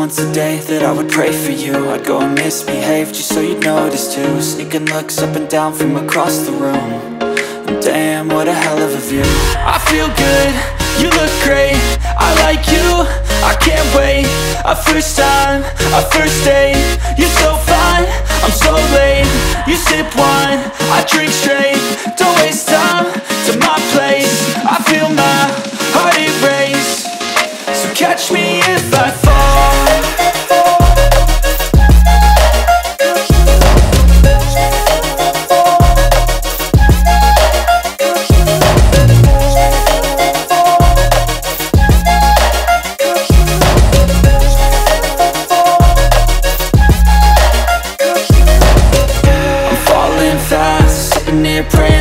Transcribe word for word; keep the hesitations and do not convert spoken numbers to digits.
once a day that I would pray for you. I'd go and misbehave just so you'd notice too. Sneaking looks up and down from across the room. And damn, what a hell of a view. I feel good, you look great, I like you, I can't wait. A first time, a first date, you're so fine, I'm so late. You sip wine, I drink straight, don't waste time to my place. I feel my heart erase, so catch me if I fall. I'm falling fast, sitting here praying